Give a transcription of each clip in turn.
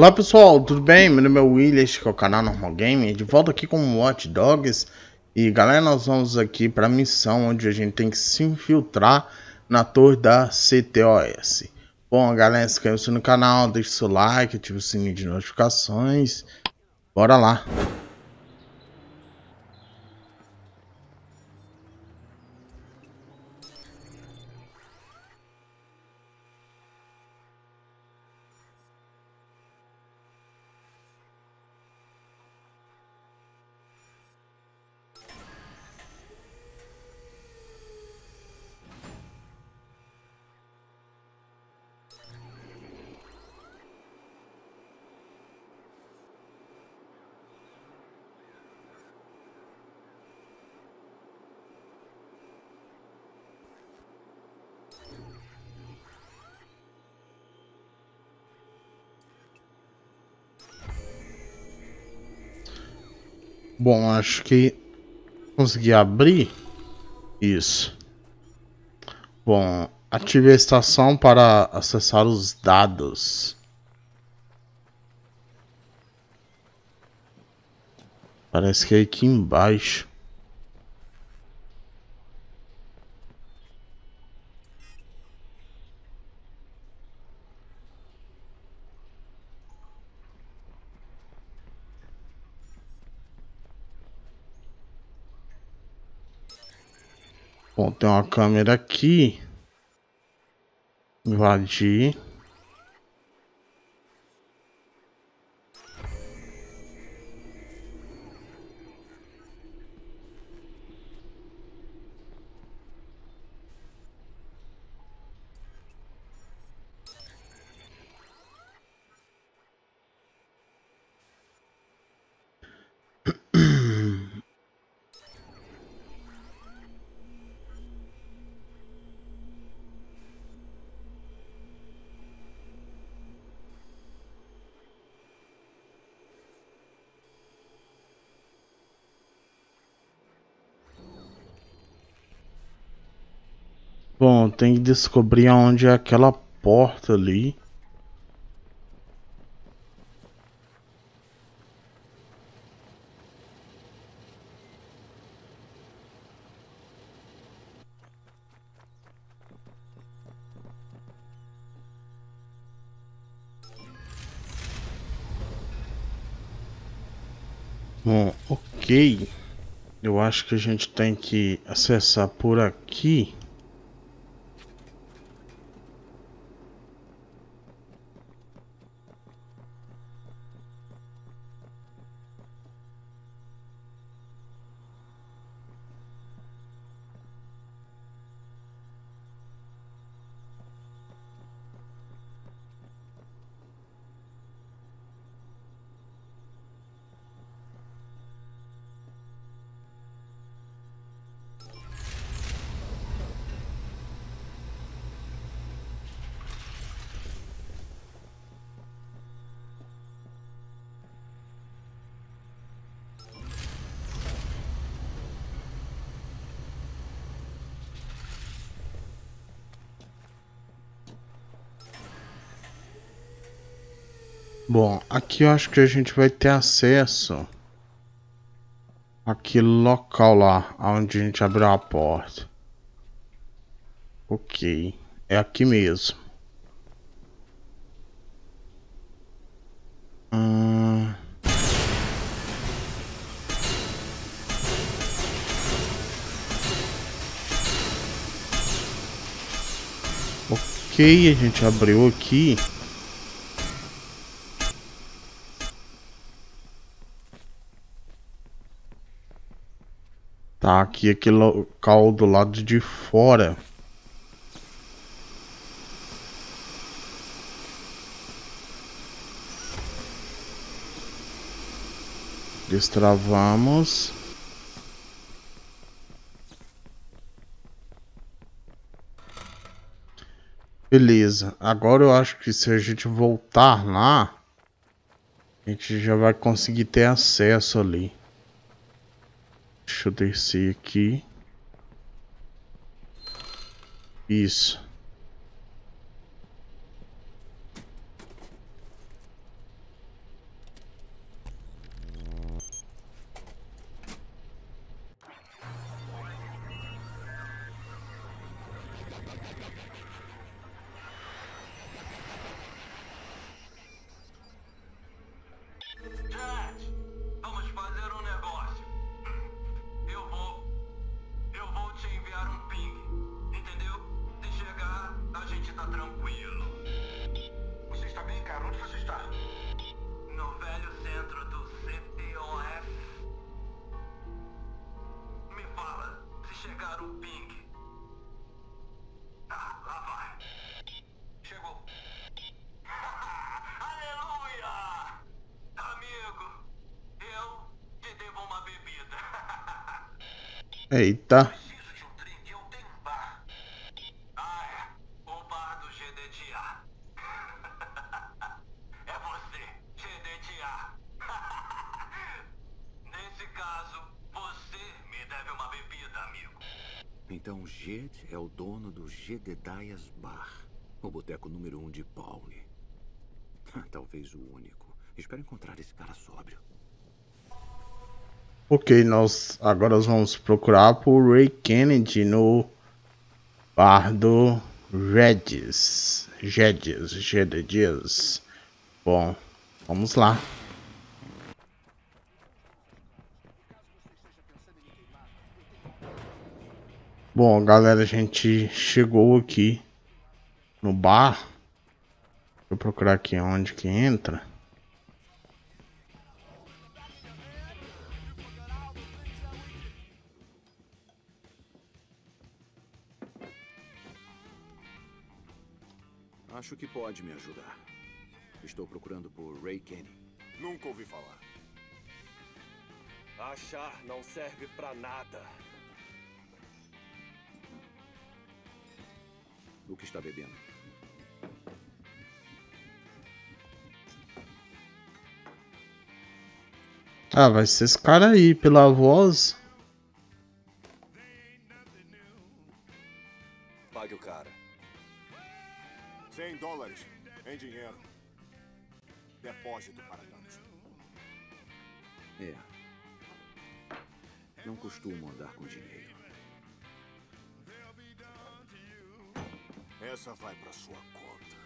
Olá pessoal, tudo bem? Meu nome é William, este é o canal Normal Game, de volta aqui com o Watch Dogs. E galera, nós vamos aqui para a missão onde a gente tem que se infiltrar na torre da CTOS. Bom galera, inscreva-se no canal, deixe seu like, ative o sininho de notificações. Bora lá! Bom, acho que consegui abrir isso. Bom, ative a estação para acessar os dados. Parece que é aqui embaixo. Bom, tem uma câmera aqui. Invadir. Bom, tem que descobrir aonde é aquela porta ali. Bom, ok. Eu acho que a gente tem que acessar por aqui. Bom, aqui eu acho que a gente vai ter acesso àquele local lá, onde a gente abriu a porta. Ok, é aqui mesmo. Ok, a gente abriu aqui. Tá aqui aquele local do lado de fora. Destravamos. Beleza, agora eu acho que se a gente voltar lá, a gente já vai conseguir ter acesso ali. Deixa eu descer aqui. Isso. ping. Ah, lá vai. Chegou. Aleluia! Amigo, eu te devo uma bebida. Eita. Preciso de um drink, eu tenho um bar. Ah, é. O bar do GDTA. É você, GDTA. Nesse caso, você me deve uma bebida, amigo. Então Jed é o dono do Jedediah's Bar, o boteco número 1 de Pawnee. Talvez o único. Espero encontrar esse cara sóbrio. Ok, nós agora vamos procurar por Ray Kennedy no bar do Jedediah's. Bom, vamos lá. Bom, galera, a gente chegou aqui no bar. Deixa eu procurar aqui onde que entra. Acho que pode me ajudar. Estou procurando por Ray Kennedy. Nunca ouvi falar. Achar não serve pra nada. O que está bebendo? Ah, vai ser esse cara aí, pela voz. Pague o cara. $100 em dinheiro. Depósito para danos. É. Não costumo andar com dinheiro. Essa vai para sua conta.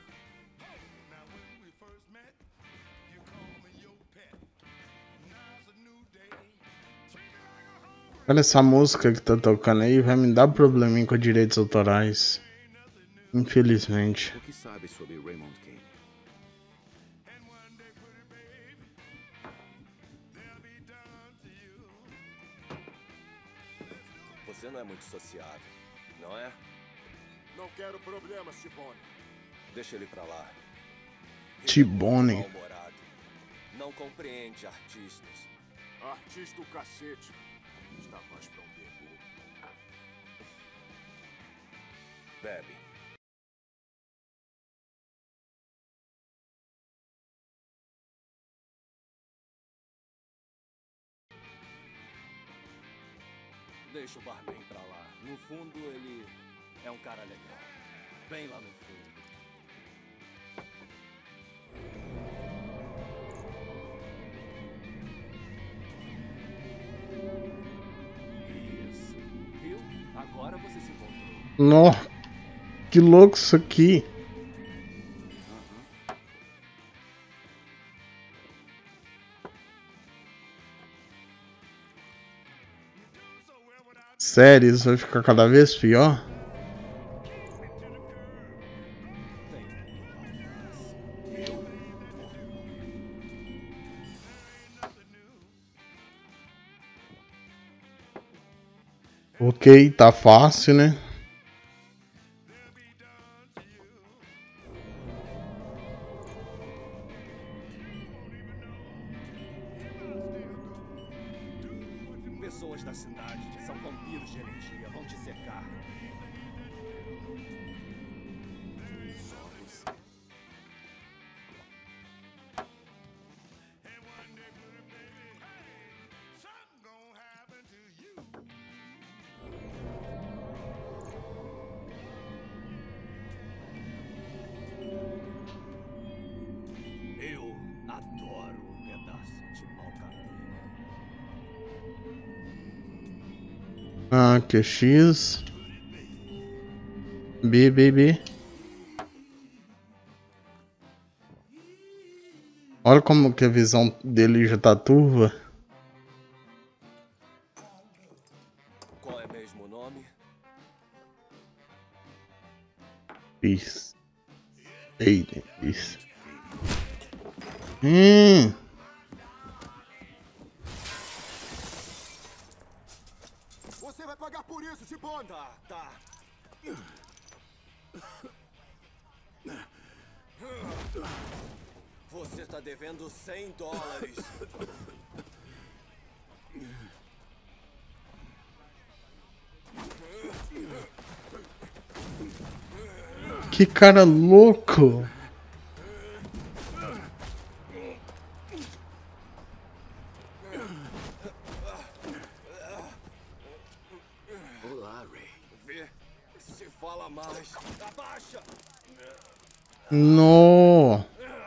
Olha essa música que tá tocando aí, vai me dar probleminha com direitos autorais. Infelizmente. O que sabe sobre Raymond Kane? Você não é muito sociável, não é? Não quero problemas, T-Bone. Deixa ele pra lá. T-Bone. Ele é muito mal-humorado. Não compreende artistas. Artista o cacete. Está mais pra um bebo. Bebe. Deixa o barman pra lá. No fundo, ele é um cara legal. Bem lá no fundo. Isso. Viu? Agora você se encontrou. Nó, que louco isso aqui. Sério, isso vai ficar cada vez pior? Ok, tá fácil, né? Pessoas da cidade são vampiros de energia. Vão te secar. Só você. Eu adoro um pedaço de mau caminho. Ah, que X. B. Olha como que a visão dele já tá turva. Qual é mesmo o nome? Isso. Eita, isso. Você vai pagar por isso, T-Bone! Tá. Você tá devendo $100. Que cara louco! Olá, Ray. Vê se fala mais. Abaixa! No.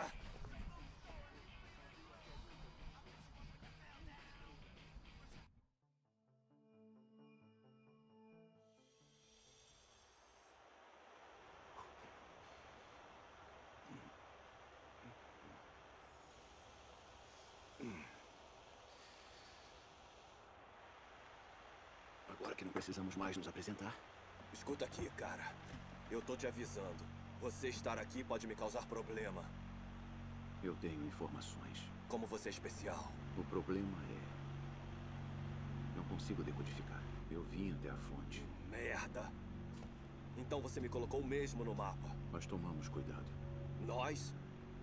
Agora que não precisamos mais nos apresentar. Escuta aqui, cara. Eu tô te avisando. Você estar aqui pode me causar problema. Eu tenho informações. Como você é especial. O problema é... não consigo decodificar. Eu vim até a fonte. Merda. Então você me colocou mesmo no mapa. Nós tomamos cuidado. Nós?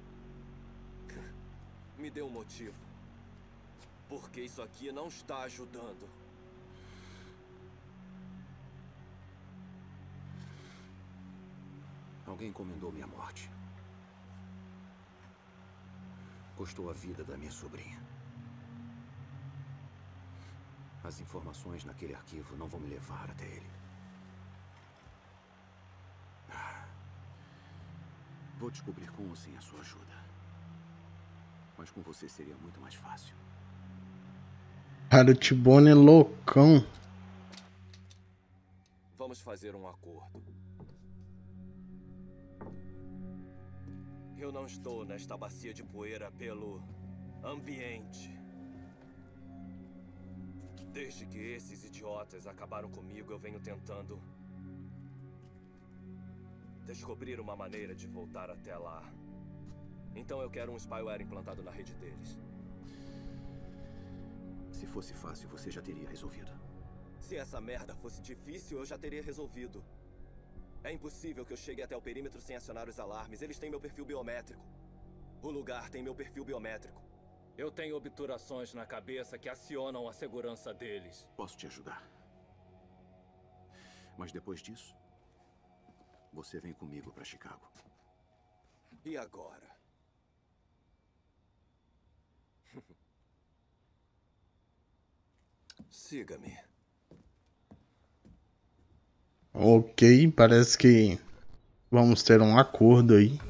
Me dê um motivo. Porque isso aqui não está ajudando. Alguém encomendou minha morte. Custou a vida da minha sobrinha. As informações naquele arquivo não vão me levar até ele. Vou descobrir com ou sem a sua ajuda. Mas com você seria muito mais fácil. Cara, o T-Bone é loucão. Vamos fazer um acordo. Eu não estou nesta bacia de poeira pelo ambiente. Desde que esses idiotas acabaram comigo, eu venho tentando descobrir uma maneira de voltar até lá. Então eu quero um spyware implantado na rede deles. Se fosse fácil, você já teria resolvido. Se essa merda fosse difícil, eu já teria resolvido. É impossível que eu chegue até o perímetro sem acionar os alarmes. Eles têm meu perfil biométrico. O lugar tem meu perfil biométrico. Eu tenho obturações na cabeça que acionam a segurança deles. Posso te ajudar. Mas depois disso, você vem comigo para Chicago. E agora? Siga-me. Ok, parece que vamos ter um acordo aí.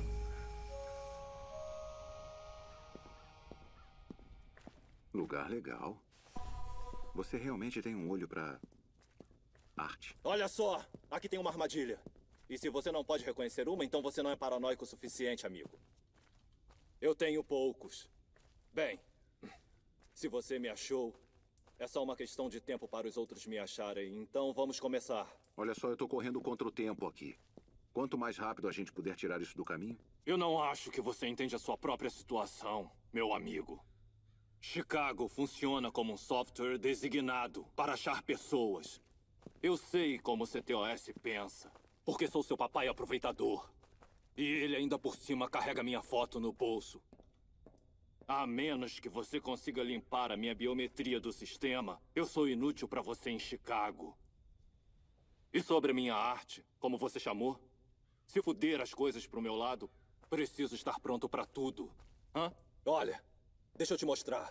Lugar legal. Você realmente tem um olho para arte. Olha só, aqui tem uma armadilha. E se você não pode reconhecer uma, então você não é paranoico o suficiente, amigo. Eu tenho poucos. Bem, se você me achou, é só uma questão de tempo para os outros me acharem. Então vamos começar. Olha só, eu tô correndo contra o tempo aqui. Quanto mais rápido a gente puder tirar isso do caminho... Eu não acho que você entende a sua própria situação, meu amigo. Chicago funciona como um software designado para achar pessoas. Eu sei como o CTOS pensa, porque sou seu papai aproveitador. E ele ainda por cima carrega minha foto no bolso. A menos que você consiga limpar a minha biometria do sistema, eu sou inútil para você em Chicago. E sobre a minha arte, como você chamou? Se fuder as coisas pro meu lado, preciso estar pronto para tudo. Hã? Olha, deixa eu te mostrar.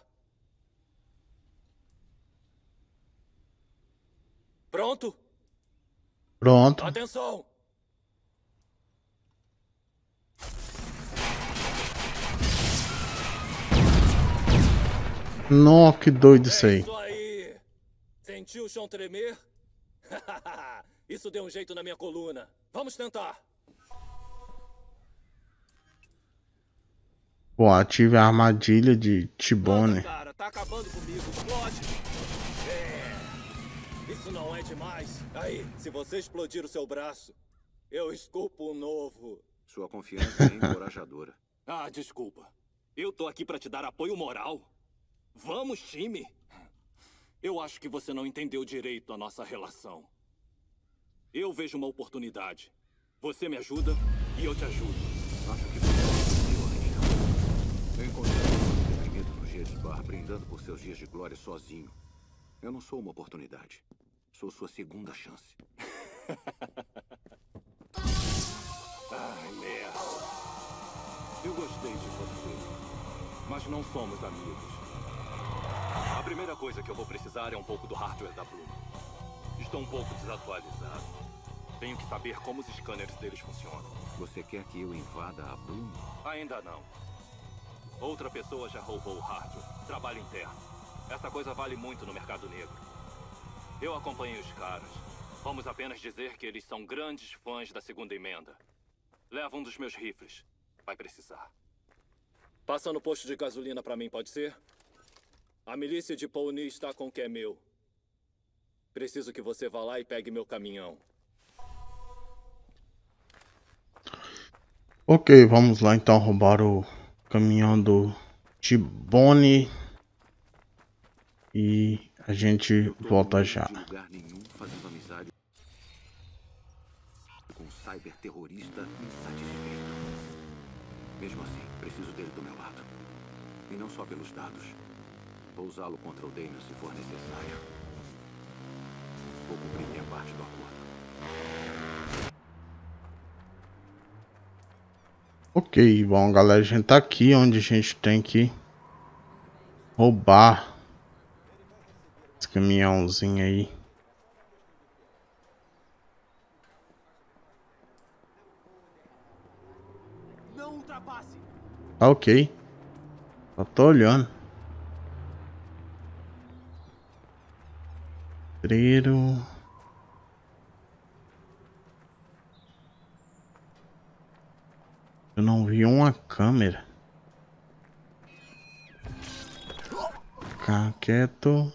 Pronto? Pronto. Atenção! Nossa, que doido isso aí. Isso aí! Sentiu o chão tremer? Isso deu um jeito na minha coluna. Vamos tentar. Pô, ative a armadilha de T-Bone. Manda, cara, tá acabando comigo. Explode. Isso não é demais. Aí, se você explodir o seu braço, eu esculpo um novo. Sua confiança é encorajadora. Ah, desculpa. Eu tô aqui pra te dar apoio moral. Vamos, time. Eu acho que você não entendeu direito a nossa relação. Eu vejo uma oportunidade. Você me ajuda e eu te ajudo. Acho que você eu encontrei um deprimido no Jades Bar, brindando por seus dias de glória sozinho. Eu não sou uma oportunidade. Sou sua segunda chance. Ai, merda. Eu gostei de você, mas não somos amigos. A primeira coisa que eu vou precisar é um pouco do hardware da Bloom. Estou um pouco desatualizado. Tenho que saber como os scanners deles funcionam. Você quer que eu invada a Bloom? Ainda não. Outra pessoa já roubou o hardware. Trabalho interno. Essa coisa vale muito no mercado negro. Eu acompanhei os caras. Vamos apenas dizer que eles são grandes fãs da segunda emenda. Leva um dos meus rifles. Vai precisar. Passa no posto de gasolina pra mim, pode ser? A milícia de Pawnee está com o que é meu. Preciso que você vá lá e pegue meu caminhão. Ok, vamos lá então roubar o caminhão do T-Bone. E a gente volta já. Em lugar nenhum, fazendo amizade com um cyberterrorista insatisfeito. Mesmo assim, preciso dele do meu lado. E não só pelos dados. Vou usá-lo contra o Daniel se for necessário. Vou cumprir minha parte do acordo. Ok, bom galera, a gente tá aqui onde a gente tem que roubar esse caminhãozinho aí. Não ultrapasse. Tá ok. Só tô olhando. Treiro. Eu não vi uma câmera. Ficar quieto.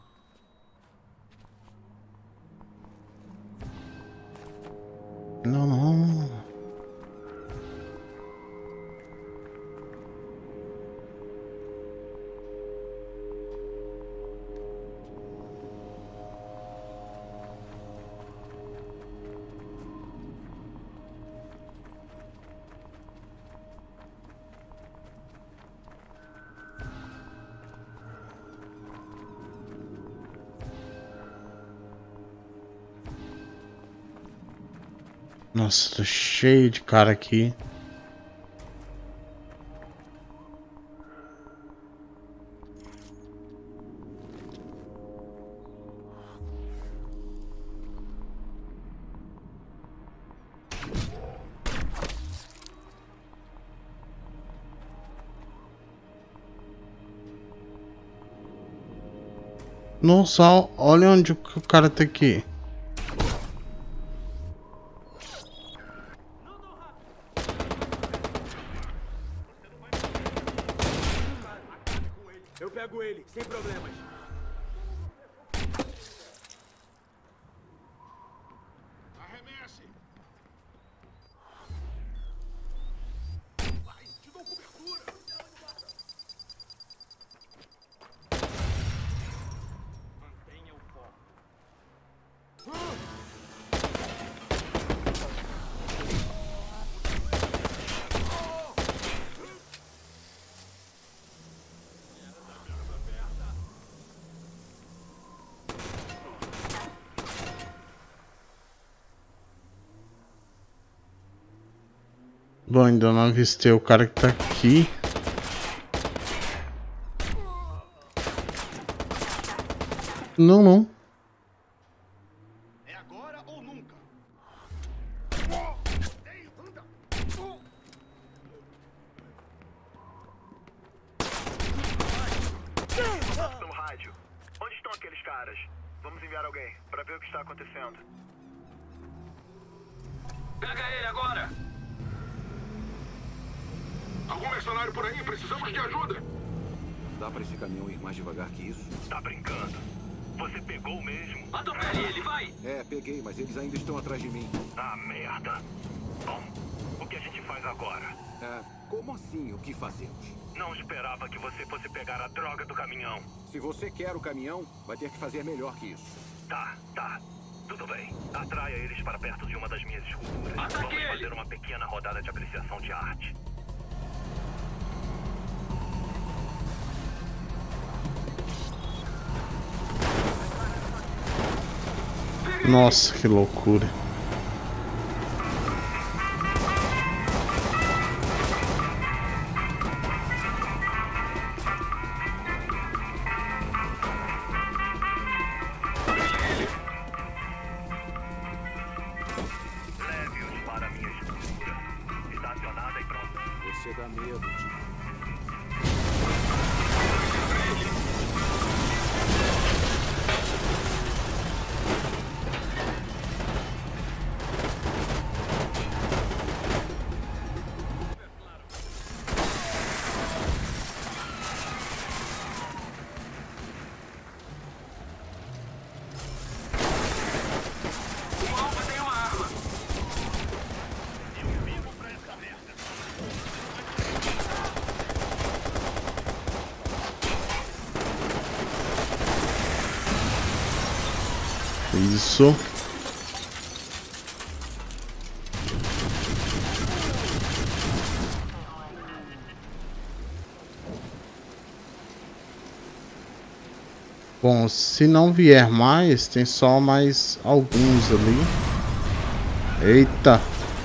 Não, não. Nossa, tô cheio de cara aqui. Nossa, olha onde o cara tá aqui. Eu pego ele, sem problemas. Arremesse! Vai, te dou cobertura! Mantenha o foco. Bom, ainda não avistei o cara que tá aqui. Não, não. É agora ou nunca? Ei, anda! No rádio. Onde estão aqueles caras? Vamos enviar alguém para ver o que está acontecendo. Pega ele agora! Algum mercenário por aí? Precisamos de ajuda! Dá pra esse caminhão ir mais devagar que isso? Tá brincando? Você pegou mesmo? Atropele ele, vai! É, peguei, mas eles ainda estão atrás de mim. Ah, merda! Bom, o que a gente faz agora? Como assim o que fazemos? Não esperava que você fosse pegar a droga do caminhão. Se você quer o caminhão, vai ter que fazer melhor que isso. Tá. Tudo bem. Atraia eles para perto de uma das minhas esculturas. Vamos fazer uma pequena rodada de apreciação de arte. Nossa, que loucura. Leve-os para a minha escultura. Estacionada e pronta. Você dá medo, Jim. Isso. Bom, se não vier mais, tem só mais alguns ali. Eita.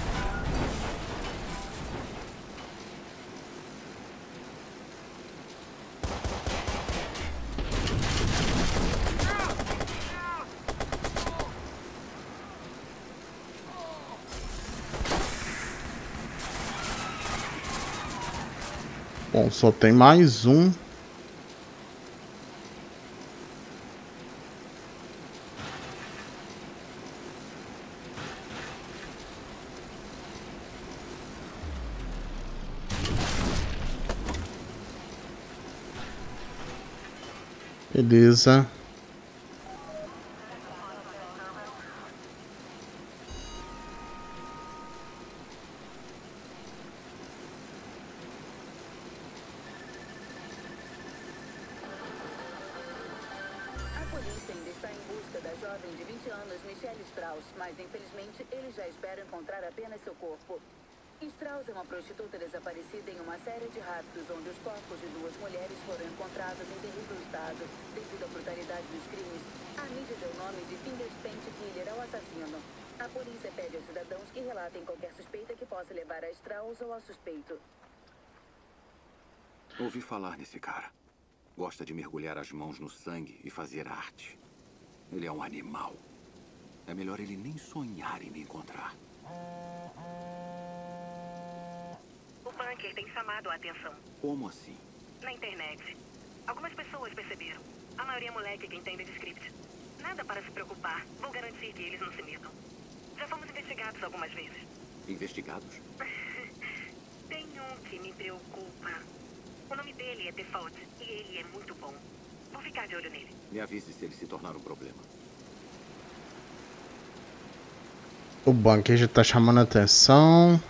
Bom, só tem mais um. Beleza. jovem de 20 anos, Michelle Strauss, mas infelizmente eles já esperam encontrar apenas seu corpo. Strauss é uma prostituta desaparecida em uma série de raptos onde os corpos de 2 mulheres foram encontrados em terrível estado. Devido à brutalidade dos crimes, a mídia deu o nome de Fingers Paint Killer ao assassino. A polícia pede aos cidadãos que relatem qualquer suspeita que possa levar a Strauss ou ao suspeito. Ouvi falar nesse cara. Gosta de mergulhar as mãos no sangue e fazer arte. Ele é um animal. É melhor ele nem sonhar em me encontrar. O bunker tem chamado a atenção. Como assim? Na internet. Algumas pessoas perceberam. A maioria é moleque que entende de script. Nada para se preocupar. Vou garantir que eles não se metam. Já fomos investigados algumas vezes. Investigados? Tem um que me preocupa. O nome dele é Default e ele é muito bom. Vou ficar de olho nele. Me avise se ele se tornar um problema. O bunker já tá chamando a atenção.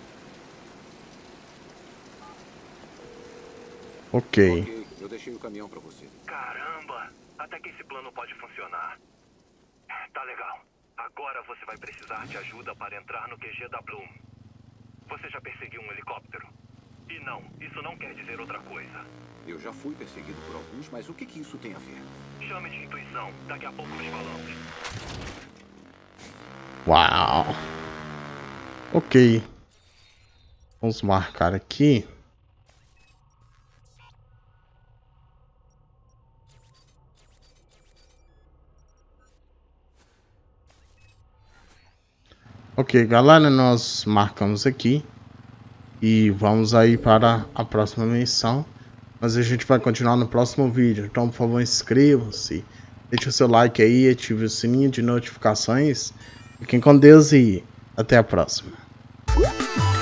Ok. Eu deixei o caminhão pra você. Caramba! Até que esse plano pode funcionar. Tá legal. Agora você vai precisar de ajuda para entrar no QG da Bloom. Você já perseguiu um helicóptero? E não, isso não quer dizer outra coisa. Eu já fui perseguido por alguns, mas o que isso tem a ver? Chame de intuição. Daqui a pouco nos falamos. Uau. Ok. Vamos marcar aqui. Ok, galera, nós marcamos aqui e vamos aí para a próxima missão, mas a gente vai continuar no próximo vídeo. Então, por favor, inscrevam-se, deixe o seu like aí, ative o sininho de notificações. Fiquem com Deus e até a próxima.